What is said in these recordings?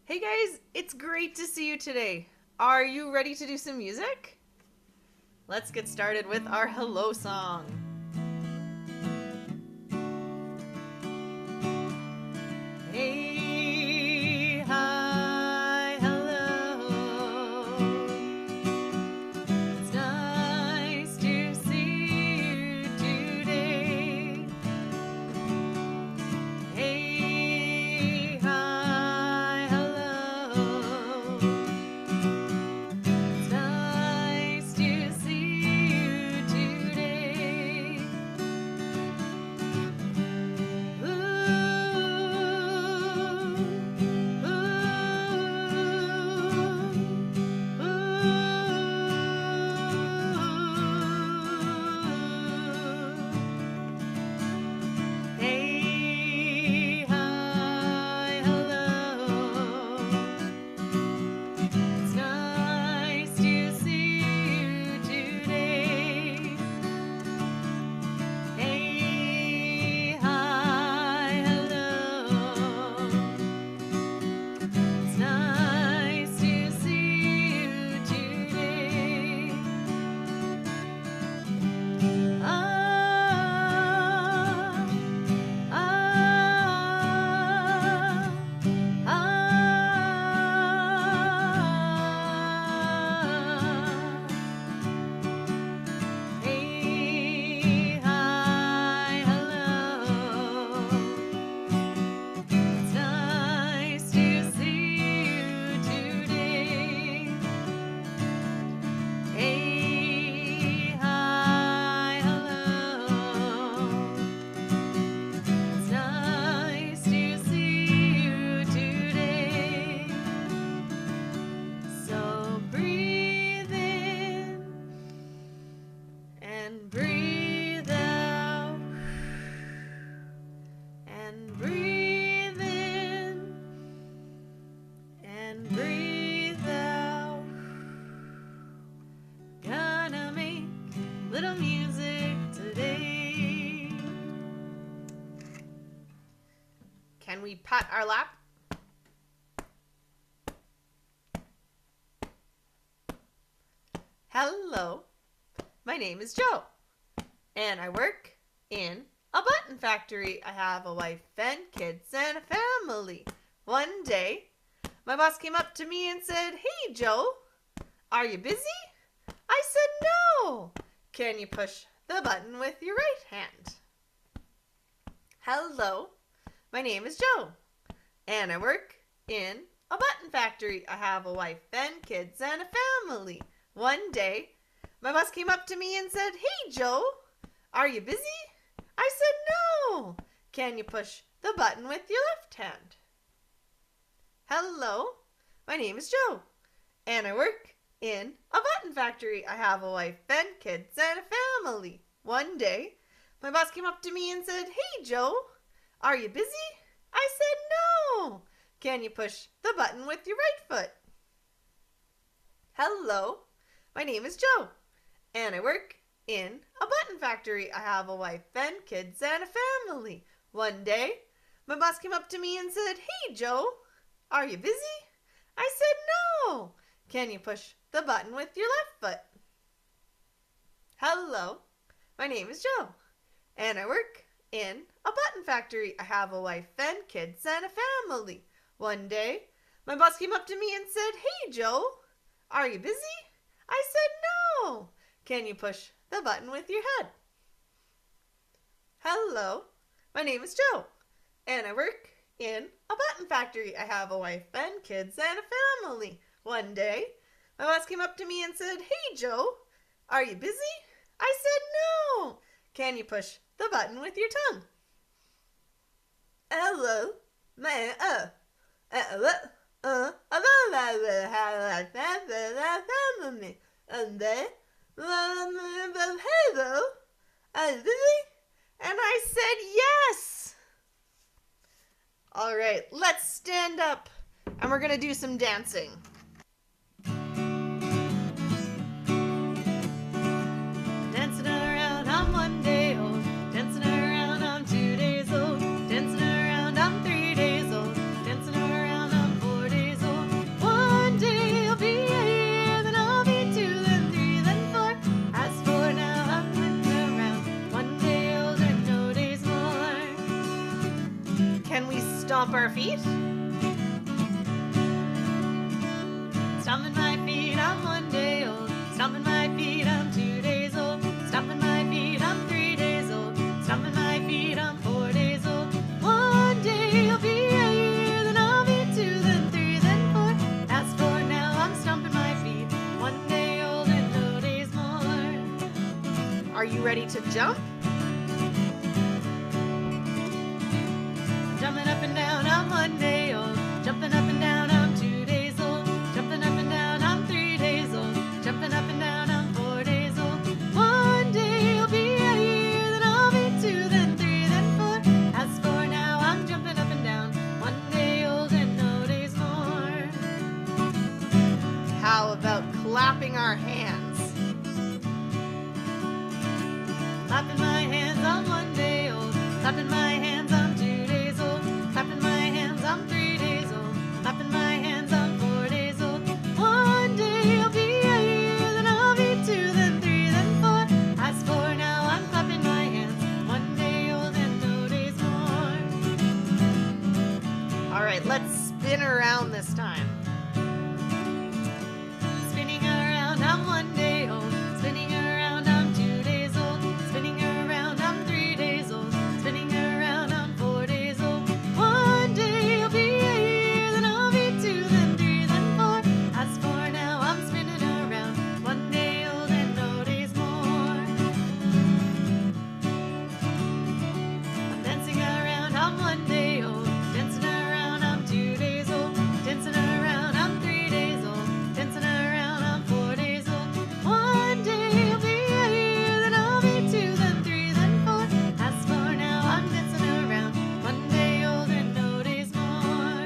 Hey guys, it's great to see you today. Are you ready to do some music? Let's get started with our hello song. Hey, hi, hello. It's nice to see you today. Hey, hi, hello. It's nice to see you today. Hey, hi, hello. It's nice to see you today. Hey, hi, hello. It's nice to see you today. Hey, hi, hello. It's nice to see you today. Hey, hi, hello. It's nice to see you today. So breathe in and breathe out, and breathe in and breathe out. Gonna make little music today. Can we pat our lap? Hello, my name is Joe, and I work in a button factory. I have a wife and kids and a family. One day, my boss came up to me and said, "Hey, Joe, are you busy?" I said, "No. Can you push the button with your right hand?" Hello, my name is Joe, and I work in a button factory. I have a wife and kids and a family. One day, my boss came up to me and said, "Hey, Joe, are you busy?" I said, "No. Can you push the button with your left hand?" Hello, my name is Joe, and I work in a button factory. I have a wife and kids and a family. One day, my boss came up to me and said, "Hey, Joe, are you busy?" I said, "No. Can you push the button with your right foot?" Hello, my name is Joe, and I work in a button factory. I have a wife and kids and a family. One day, my boss came up to me and said, "Hey, Joe, are you busy?" I said, "No. Can you push the button with your left foot?" Hello, my name is Joe, and I work in a button factory. I have a wife and kids and a family. One day, my boss came up to me and said, "Hey, Joe, are you busy?" I said, "No. Can you push the button with your head?" Hello, my name is Joe, and I work in a button factory. I have a wife and kids and a family. One day, my boss came up to me and said, "Hey, Joe, are you busy?" I said, "No. Can you push the button with your tongue?" Hello, my and then, hello, and I said, "Yes." All right, let's stand up and we're going to do some dancing. Dancing around, I'm 3 days old. Dancing around, I'm 4 days stomp our feet. Stomping my feet, I'm 1 day old. Stomping my feet, I'm 2 days old. Stomping my feet, I'm 3 days old. Stomping my feet, I'm 4 days old. 1 day I'll be a year, then I'll be 2, then 3, then 4. As for now, I'm stomping my feet. 1 day old and no days more. Are you ready to jump? Jumping up and down, I'm 1 day old. Jumping up and down, I'm 2 days old. Jumping up and down, I'm 3 days old. Jumping up and down, I'm 4 days old. 1 day I'll be a year, then I'll be 2, then 3, then 4. As for now, I'm jumping up and down. 1 day old and no days more. How about clapping our hands? Clapping my hands, I'm 1 day old. Clapping my hands, I'm 2 days old. Clapping my hands, I'm 3 days old. Clapping my hands, I'm 4 days old. 1 day I'll be a year, then I'll be 2, then 3, then 4. As for now, I'm clapping my hands. 1 day old and no days more. All right, let's spin around this time. Spinning around, I'm 1 day old. Spinning around, I'm 2 days old. Spinning around, I'm 3 days old. Spinning around, I'm 4 days old. 1 day I'll be a year, then I'll be 2, then 3, then 4. As for now, I'm spinning around. 1 day old and no days more. I'm dancing around, I'm 1 day old. Dancing around, I'm 2 days old. Dancing around, I'm 3 days old. Dancing around, I'm 4 days old. 1 day I'll be a year, then I'll be 2, then 3, then 4. As for now, I'm dancing around. 1 day old and no days more.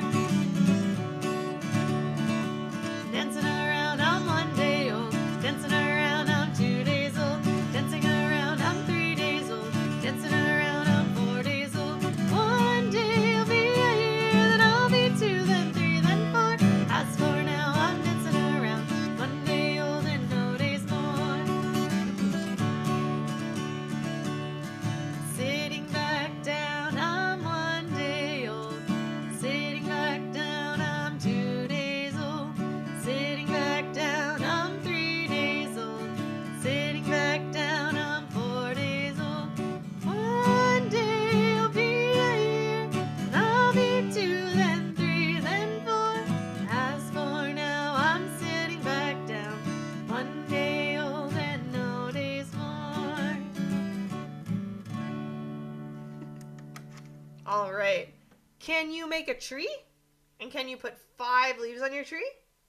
Dancing around, I'm 1 day old. Dancing around, I'm 2 days old. Dancing around, I'm 3 days old. Dancing around, I'm 4 days old. 1 day I'll be a year, then I'll be 2, then 3, then 4. As for now, I'm dancing around. 1 day old and no days more. Sitting back down, I'm 1 day old. Sitting back down, I'm 2 days old. Sitting back down, I'm 3 days old. Sitting back down, I'm 4 days old. 1 day I'll be a year, and I'll be 2, then 3, then 4. As for now, I'm sitting back down. 1 day old and no days more. All right. Can you make a tree? And can you put 5 leaves on your tree?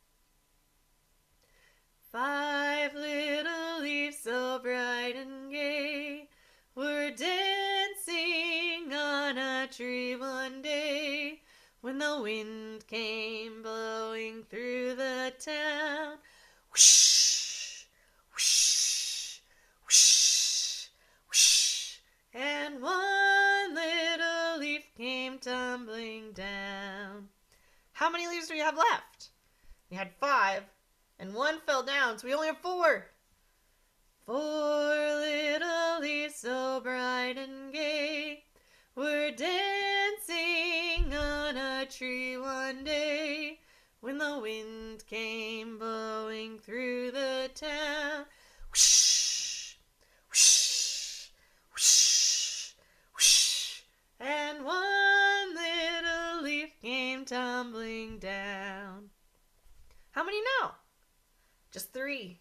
5 little leaves so bright and gay were dancing on a tree one day when the wind came blowing through the town. Whoosh, whoosh, whoosh, whoosh. And one little leaf came tumbling down. How many leaves do we have left? We had 5, and 1 fell down, so we only have 4. 4 little leaves so bright and gay were dancing on a tree one day when the wind came blowing through the town. Whoosh, whoosh, whoosh, whoosh. And one little leaf came tumbling down. How many now? Just 3.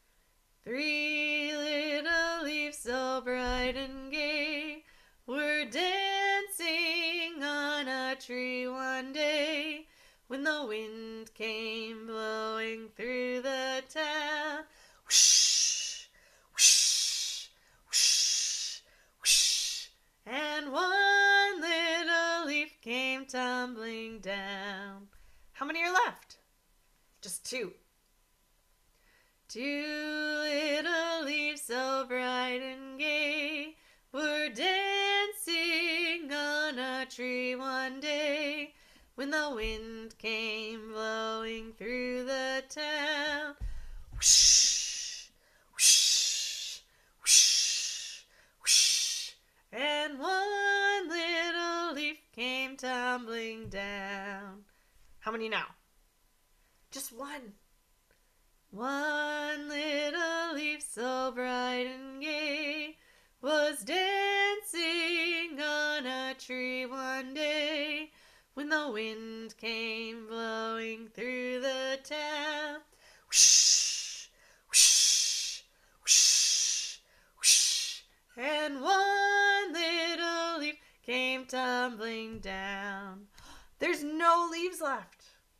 3 little leaves so bright and gay were dancing on a tree one day when the wind came blowing through the town. Whoosh, whoosh, whoosh, whoosh. And one little leaf came tumbling down. How many are left? Just 2. 2 little leaves so bright and gay were dancing on a tree one day when the wind came blowing through the town. Whoosh, whoosh, whoosh, whoosh. And one little leaf came tumbling How many now? Just one. One little leaf so bright and gay was dancing on a tree one day when the wind came blowing through the town. Whoosh, whoosh, whoosh, whoosh, and one little leaf came tumbling down. There's no leaves left.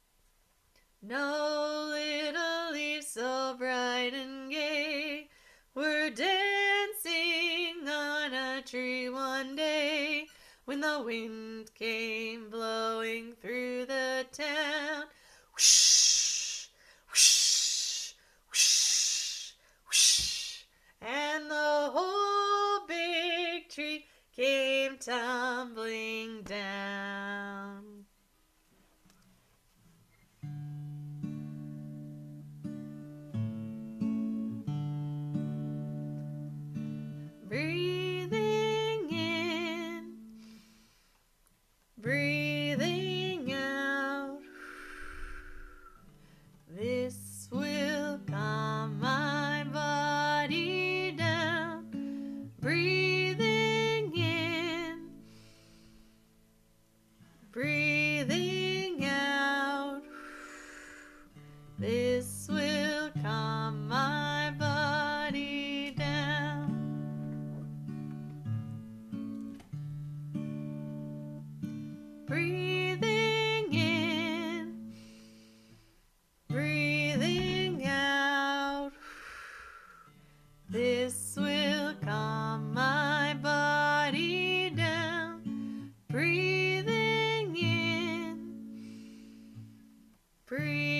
No little leaves so bright and gay were dancing on a tree one day when the wind came blowing through the town. Whoosh, whoosh, whoosh, whoosh, and the whole big tree came tumbling down. Breathing in, breathing out. This will calm my body down. Breathing in, breathing out. This will calm my body down. Breathing in, breathing out. This will calm my body down. Breathing in, breathing